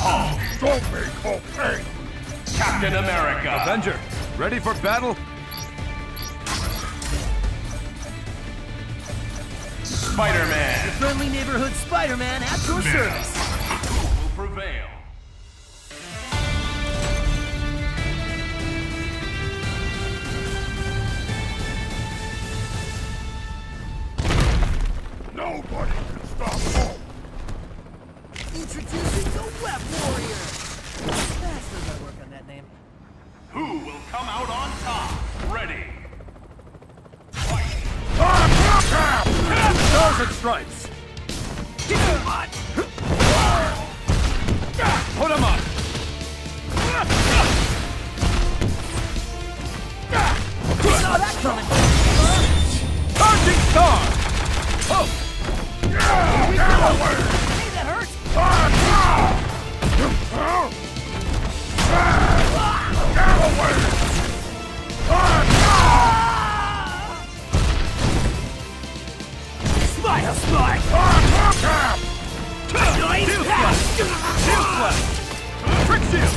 Hulk. Don't make Hulk angry. Captain America. Avenger, ready for battle? Spider-Man. Friendly neighborhood Spider-Man at your service. Who will prevail? Nobody can stop Hulk. Introducing the Web Warrior. Faster than work on that name. Who will come out on top? Ready. Fight. Stars and stripes! Put him up! Saw that coming. Charging star! Oh! Hey, that hurts. Spider Smite! Shield Slash! Shield Slash! Trick Shield!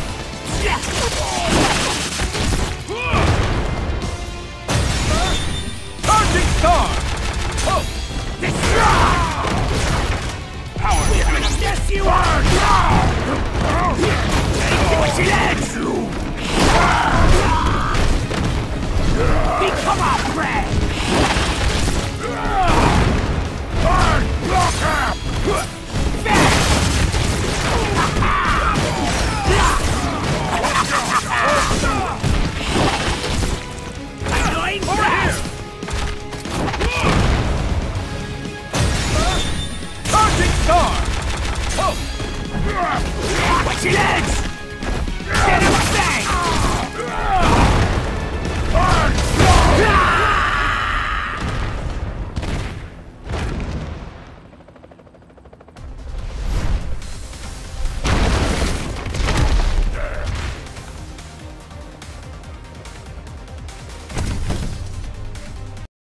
Charging star! Oh! Power cannon. Yes, you are! Become a prey!